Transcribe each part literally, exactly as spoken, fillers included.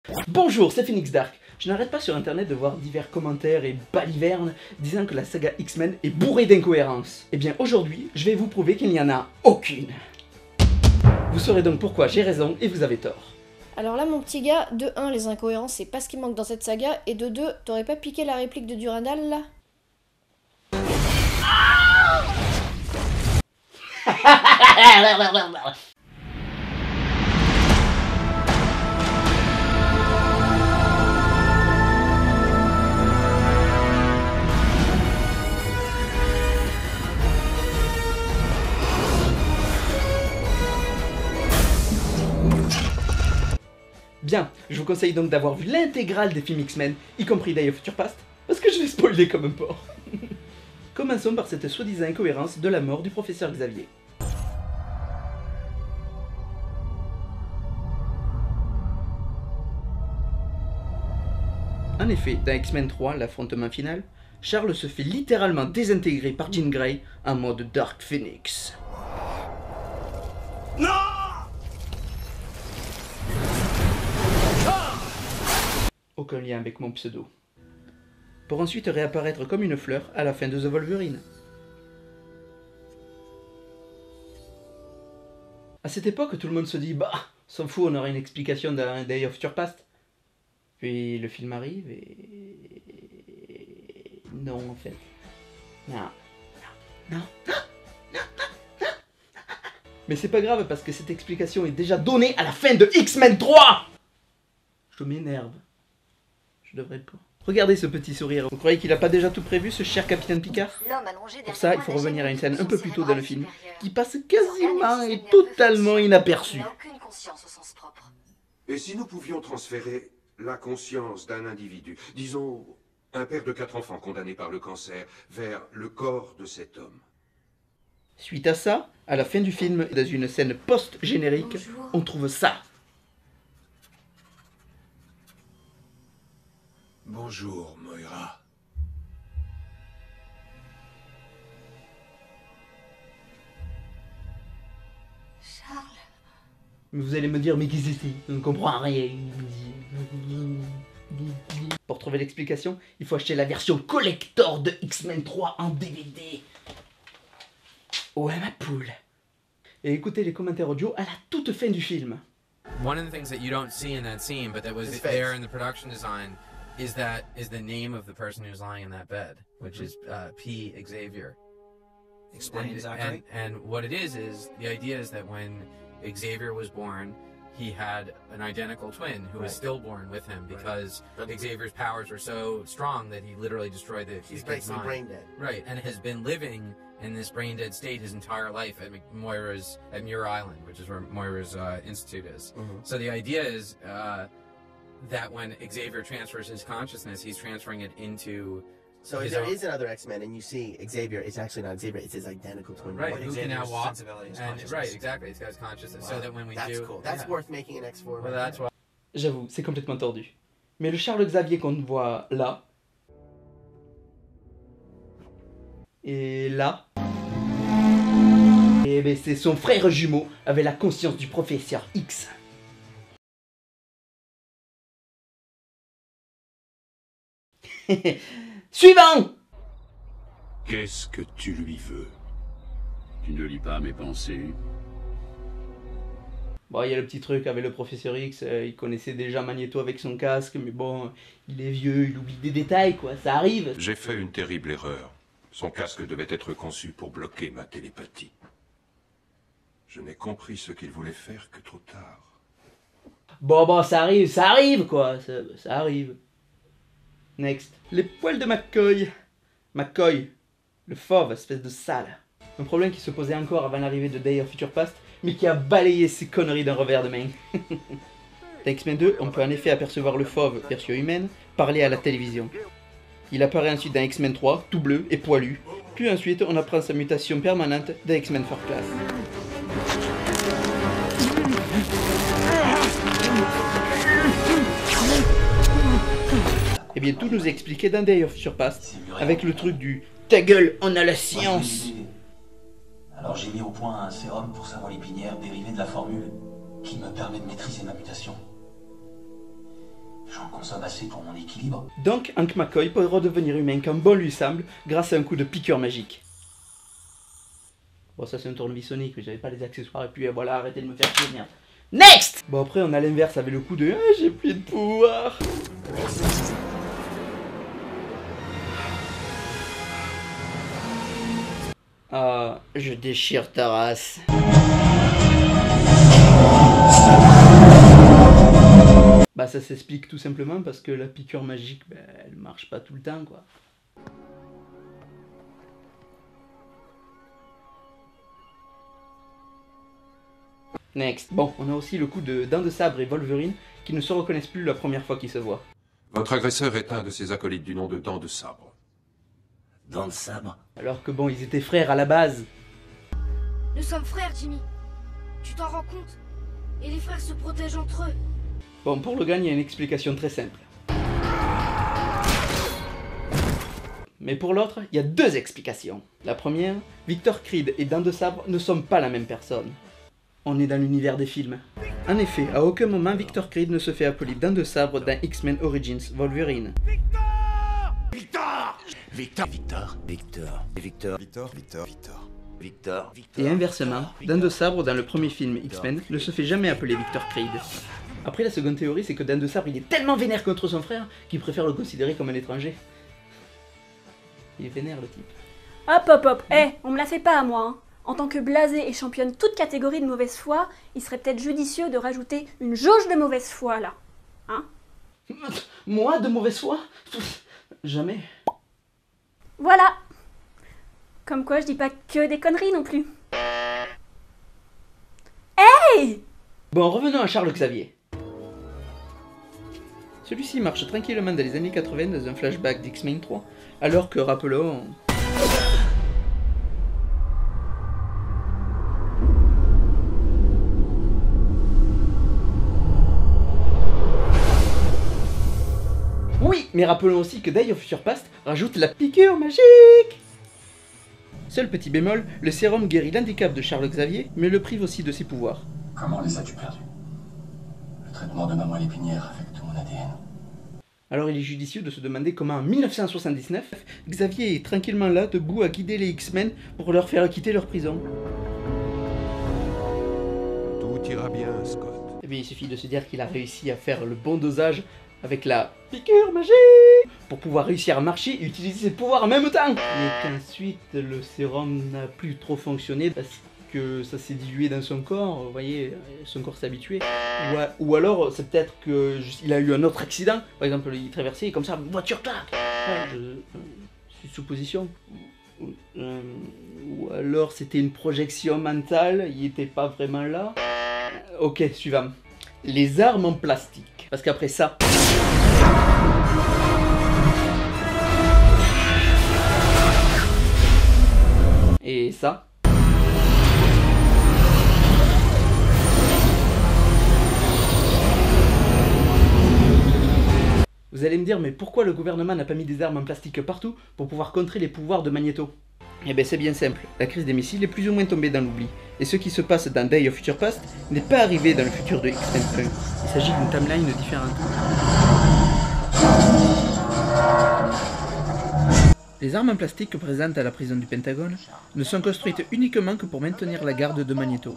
Bonjour, c'est Phoenix Dark. Je n'arrête pas sur internet de voir divers commentaires et balivernes disant que la saga X-Men est bourrée d'incohérences. Et bien aujourd'hui, je vais vous prouver qu'il n'y en a aucune. Vous saurez donc pourquoi j'ai raison et vous avez tort. Alors là mon petit gars, de un les incohérences c'est pas ce qui manque dans cette saga, et de deux, t'aurais pas piqué la réplique de Durandal là? Bien, je vous conseille donc d'avoir vu l'intégrale des films X-Men, y compris Day of Future Past, parce que je vais spoiler comme un porc. Commençons par cette soi-disant incohérence de la mort du professeur Xavier. En effet, dans X-Men trois, l'affrontement final, Charles se fait littéralement désintégrer par Jean Grey en mode Dark Phoenix. Non! Aucun lien avec mon pseudo. Pour ensuite réapparaître comme une fleur à la fin de The Wolverine. À cette époque, tout le monde se dit, bah, s'en fout, on aura une explication dans Day of Future Past. Puis le film arrive et... Non, en fait. Non. Non. Non. Non. Non. Non. Mais c'est pas grave parce que cette explication est déjà donnée à la fin de X-Men trois. Je m'énerve. Je devrais pas. Regardez ce petit sourire. Vous croyez qu'il a pas déjà tout prévu, ce cher Capitaine Picard? Pour ça, il faut revenir à une scène un peu plus tôt dans le film, qui passe quasiment et totalement inaperçue. Et si nous pouvions transférer la conscience d'un individu, disons un père de quatre enfants condamné par le cancer, vers le corps de cet homme? Suite à ça, à la fin du film, dans une scène post-générique, on trouve ça. Bonjour, Moira. Charles. Mais vous allez me dire, mais qu'est-ce que c'est? On ne comprend rien. Pour trouver l'explication, il faut acheter la version collector de X-Men trois en D V D. Ouais, ma poule. Et écoutez les commentaires audio à la toute fin du film. One of the things that you don't see in that scene, but that was there in the production design, is that is the name of the person who's lying in that bed, which is uh, P. Xavier. Explain exactly. And, and what it is is the idea is that when Xavier was born, he had an identical twin who right. was stillborn with him because right. Xavier's powers were so strong that he literally destroyed the. He's basically brain dead. Right, and has been living in this brain dead state his entire life at Moira's at Muir Island, which is where Moira's uh, institute is. Mm-hmm. So the idea is. Uh, that when Xavier transfers his consciousness, he's transferring it into... So if there own... is another X-Men and you see Xavier, it's actually not Xavier, it's his identical twin. Right, who can now walk. And, right, exactly, it's got his consciousness. Wow. So that when we that's do... That's cool, that's yeah. worth making an X four. Well, that's why... J'avoue, c'est complètement tordu. Mais le Charles Xavier qu'on voit là... Et là... Et ben c'est son frère jumeau avec la conscience du professeur X. Suivant! Qu'est-ce que tu lui veux? Tu ne lis pas mes pensées? Bon, il y a le petit truc avec le professeur X, euh, il connaissait déjà Magneto avec son casque, mais bon, il est vieux, il oublie des détails, quoi, ça arrive. J'ai fait une terrible erreur. Son casque devait être conçu pour bloquer ma télépathie. Je n'ai compris ce qu'il voulait faire que trop tard. Bon, bon, ça arrive, ça arrive, quoi, ça, ça arrive. Next. Les poils de McCoy. McCoy, le fauve, espèce de sale. Un problème qui se posait encore avant l'arrivée de Day of Future Past, mais qui a balayé ces conneries d'un revers de main. Dans X-Men deux, on peut en effet apercevoir le fauve, version humaine, parler à la télévision. Il apparaît ensuite dans X-Men trois, tout bleu et poilu. Puis ensuite, on apprend sa mutation permanente dans X-Men four Class. Et bien tout nous est expliqué dans Day of Future Past, avec le truc du « ta gueule, on a la science ». Alors j'ai mis au point un sérum pour savon lépinière dérivé de la formule qui me permet de maîtriser ma mutation. J'en consomme assez pour mon équilibre. Donc, Hank McCoy peut redevenir humain quand bon lui semble, grâce à un coup de piqûre magique. Bon, ça c'est un tournevis sonique, mais j'avais pas les accessoires, et puis voilà, arrêtez de me faire chier, merde. Next! Bon, après, on a l'inverse avec le coup de ah, j'ai plus de pouvoir. Ah, je déchire ta race. Bah ça s'explique tout simplement parce que la piqûre magique, bah, elle marche pas tout le temps quoi. Next. Bon, on a aussi le coup de Dents de Sabre et Wolverine qui ne se reconnaissent plus la première fois qu'ils se voient. Votre agresseur est un de ses acolytes du nom de Dents de Sabre. Dents de sabre. Alors que bon, ils étaient frères à la base. Nous sommes frères, Jimmy. Tu t'en rends compte? Et les frères se protègent entre eux. Bon, pour Logan, il y a une explication très simple. Mais pour l'autre, il y a deux explications. La première, Victor Creed et Dents de Sabre ne sont pas la même personne. On est dans l'univers des films. En effet, à aucun moment Victor Creed ne se fait appeler Dents de Sabre dans X-Men Origins Wolverine. Victor Victor Victor Victor Victor Victor Victor Victor Et inversement, Dents de Sabre dans le premier film X-Men ne se fait jamais appeler Victor Creed. Après, la seconde théorie, c'est que Dents de Sabre, il est tellement vénère contre son frère qu'il préfère le considérer comme un étranger. Il est vénère, le type. Hop hop hop, eh, hey, on me la fait pas à moi, hein. En tant que blasé et championne toute catégorie de mauvaise foi, il serait peut-être judicieux de rajouter une jauge de mauvaise foi, là. Hein? Moi, de mauvaise foi? Jamais. Voilà. Comme quoi, je dis pas que des conneries non plus. Hey! Bon, revenons à Charles Xavier. Celui-ci marche tranquillement dans les années quatre-vingt dans un flashback d'X-Men trois, alors que, rappelons... Oui, mais rappelons aussi que Day of Future Past rajoute la piqûre magique. Seul petit bémol, le sérum guérit l'handicap de Charles Xavier, mais le prive aussi de ses pouvoirs. Comment les as-tu perdus? Le traitement de ma moelle épinière affecte mon A D N. Alors il est judicieux de se demander comment en mille neuf cent soixante-dix-neuf, Xavier est tranquillement là, debout à guider les X-Men pour leur faire quitter leur prison. Tout ira bien, Scott. Et bien il suffit de se dire qu'il a réussi à faire le bon dosage avec la piqûre magique pour pouvoir réussir à marcher et utiliser ses pouvoirs en même temps. Mais qu'ensuite le sérum n'a plus trop fonctionné parce que ça s'est dilué dans son corps, vous voyez, son corps s'est habitué. Ou, a, ou alors c'est peut-être qu'il a eu un autre accident, par exemple il traversait et comme ça, voiture claque. Ouais, je, euh, c'est une supposition. Euh, ou alors c'était une projection mentale, il n'était pas vraiment là. Ok, suivant. Les armes en plastique. Parce qu'après ça... Et ça... Vous allez me dire, mais pourquoi le gouvernement n'a pas mis des armes en plastique partout pour pouvoir contrer les pouvoirs de Magneto? Eh bien c'est bien simple, la crise des missiles est plus ou moins tombée dans l'oubli, et ce qui se passe dans Day of Future Past n'est pas arrivé dans le futur de X-Men un. Il s'agit d'une timeline différente. Les armes en plastique présentes à la prison du Pentagone ne sont construites uniquement que pour maintenir la garde de Magneto.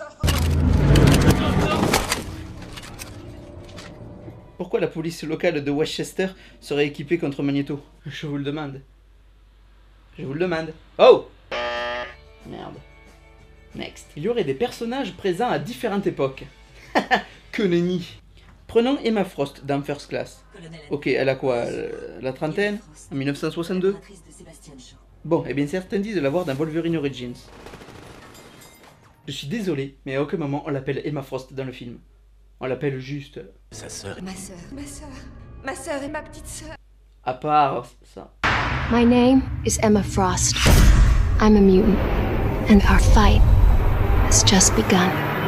Pourquoi la police locale de Westchester serait équipée contre Magneto? Je vous le demande. Je vous le demande. Oh! Merde. Next. Il y aurait des personnages présents à différentes époques. Que nenni. Prenons Emma Frost dans First Class. Ok, elle a quoi? La trentaine? En mille neuf cent soixante-deux? Bon, et bien certains disent de la voir dans Wolverine Origins. Je suis désolé, mais à aucun moment on l'appelle Emma Frost dans le film. On l'appelle juste... Sa sœur. Ma sœur, ma sœur, ma sœur et ma petite sœur. À part ça. My name is Emma Frost. I'm a mutant, and our fight has just begun.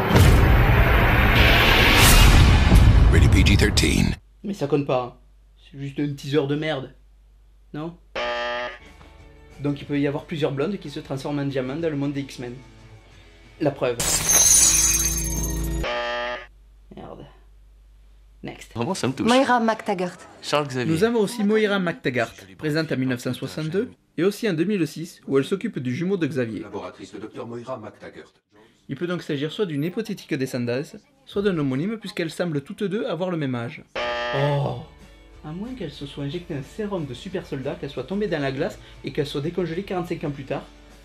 Rated P G thirteen. Mais ça compte pas. C'est juste un teaser de merde. Non? Donc il peut y avoir plusieurs blondes qui se transforment en diamants dans le monde des X-Men. La preuve. Merde. Next. Vraiment, ça me touche. Moira MacTaggart. Charles Xavier. Nous avons aussi Moira MacTaggart, présente en mille neuf cent soixante-deux, et aussi en deux mille six, où elle s'occupe du jumeau de Xavier. Laboratrice de docteur Moira MacTaggart. Il peut donc s'agir soit d'une hypothétique descendance, soit d'un homonyme, puisqu'elles semblent toutes deux avoir le même âge. Oh! À moins qu'elle se soit injectée un sérum de super soldat, qu'elle soit tombée dans la glace et qu'elle soit décongelée quarante-cinq ans plus tard.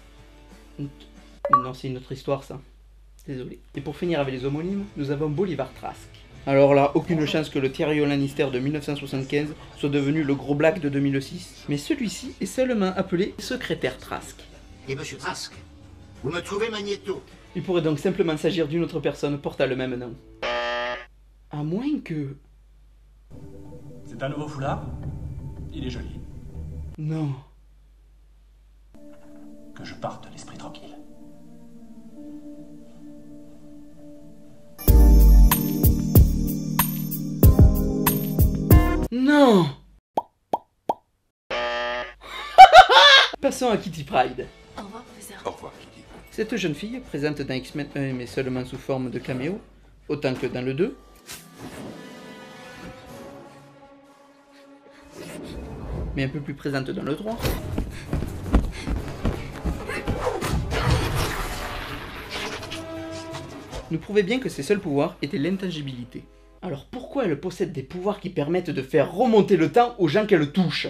Non, c'est une autre histoire ça. Désolé. Et pour finir avec les homonymes, nous avons Bolivar Trask. Alors là, aucune chance que le Tyrion Lannister de mille neuf cent soixante-quinze soit devenu le gros Black de deux mille six, mais celui-ci est seulement appelé secrétaire Trask. Et monsieur Trask, vous me trouvez Magneto. Il pourrait donc simplement s'agir d'une autre personne portant le même nom. À moins que... C'est un nouveau foulard. Il est joli. Non. Que je parte l'esprit tranquille. Non. Passons à Kitty Pryde. Au revoir, professeur. Au revoir, Kitty. Cette jeune fille, présente dans X-Men un mais seulement sous forme de caméo, autant que dans le deux, mais un peu plus présente dans le trois, nous prouvait bien que ses seuls pouvoirs étaient l'intangibilité. Alors pourquoi elle possède des pouvoirs qui permettent de faire remonter le temps aux gens qu'elle touche?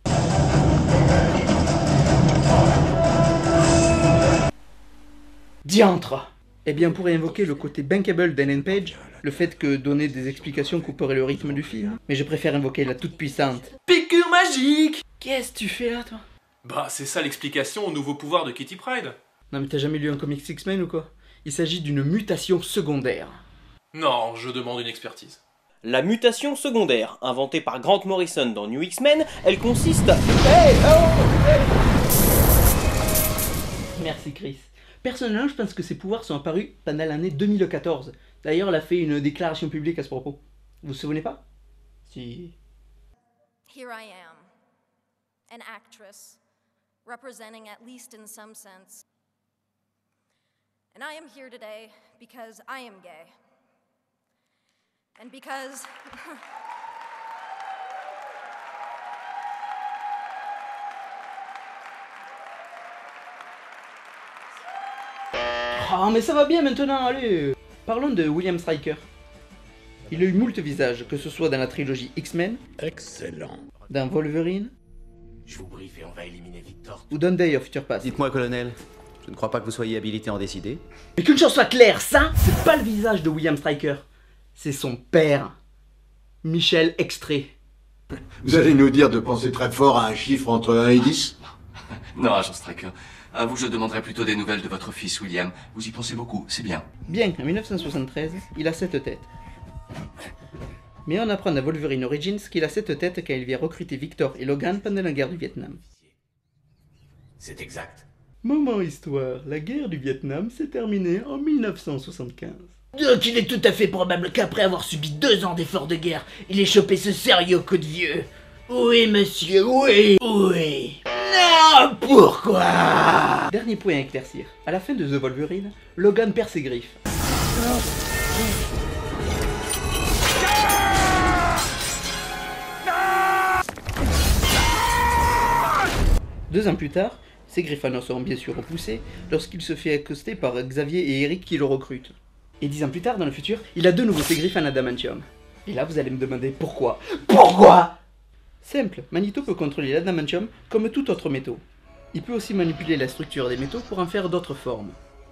Diantre! Eh bien, on pourrait invoquer le côté bankable d'Ellen Page, le fait que donner des explications couperait le rythme du film, mais je préfère invoquer la toute-puissante piqûre magique! Qu'est-ce que tu fais là, toi? Bah, c'est ça l'explication au nouveau pouvoir de Kitty Pryde. Non mais t'as jamais lu un comics X-Men ou quoi? Il s'agit d'une mutation secondaire. Non, je demande une expertise. La mutation secondaire, inventée par Grant Morrison dans New X-Men, elle consiste à... Hey, oh, hey. Merci Chris. Personnellement, je pense que ses pouvoirs sont apparus pendant l'année deux mille quatorze. D'ailleurs, elle a fait une déclaration publique à ce propos. Vous vous souvenez pas? Si... Here I am, an actress, representing at least in some sense. And I am here today because I am gay. And because... Ah, mais ça va bien maintenant, allez! Parlons de William Stryker. Il a eu moult visages, que ce soit dans la trilogie X-Men, excellent, dans Wolverine, je vous briefe et on va éliminer Victor. ou dans Day of Future Past. Dites-moi, colonel, je ne crois pas que vous soyez habilité à en décider. Mais qu'une chose soit claire, ça, c'est pas le visage de William Stryker. C'est son père, Michel Extrait. Vous allez nous dire de penser très fort à un chiffre entre un et dix? Non, agent Stryker. À vous, je demanderai plutôt des nouvelles de votre fils, William. Vous y pensez beaucoup, c'est bien. Bien qu'en mille neuf cent soixante-treize, il a sept têtes. Mais on apprend dans Wolverine Origins qu'il a sept têtes quand il vient recruter Victor et Logan pendant la guerre du Vietnam. C'est exact. Moment histoire, la guerre du Vietnam s'est terminée en mille neuf cent soixante-quinze. Donc il est tout à fait probable qu'après avoir subi deux ans d'efforts de guerre, il ait chopé ce sérieux coup de vieux. Oui, monsieur, oui, oui. Non, pourquoi? Dernier point à éclaircir. À la fin de The Wolverine, Logan perd ses griffes. Deux ans plus tard, ses griffanos seront bien sûr repoussés lorsqu'il se fait accoster par Xavier et Eric qui le recrutent. Et dix ans plus tard, dans le futur, il a de nouveau ses griffes en adamantium. Et là, vous allez me demander pourquoi. Pourquoi? Simple, Magneto peut contrôler l'adamantium comme tout autre métaux. Il peut aussi manipuler la structure des métaux pour en faire d'autres formes.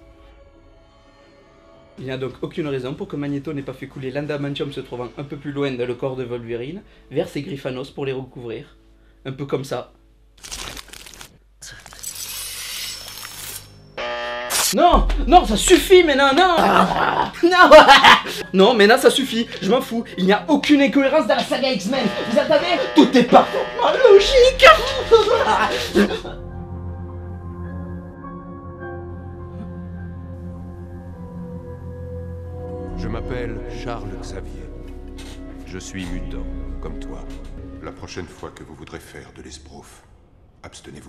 Il n'y a donc aucune raison pour que Magneto n'ait pas fait couler l'adamantium se trouvant un peu plus loin dans le corps de Wolverine vers ses griffanos pour les recouvrir. Un peu comme ça. Non, non, ça suffit maintenant, non, non, non, mais là ça suffit, je m'en fous, il n'y a aucune incohérence dans la saga X-Men, vous entendez? Tout est parfaitement logique. Je m'appelle Charles Xavier. Je suis mutant, comme toi. La prochaine fois que vous voudrez faire de l'esbrouf, abstenez-vous.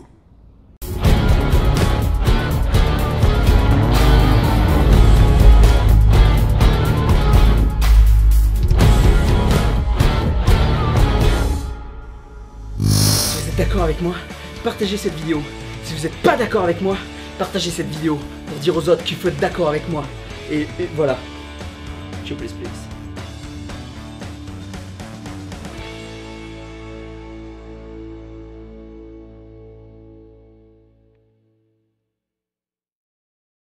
êtes d'accord avec moi, partagez cette vidéo. Si vous n'êtes pas d'accord avec moi, partagez cette vidéo pour dire aux autres qu'il faut être d'accord avec moi. Et, et voilà. Ciao, please, please.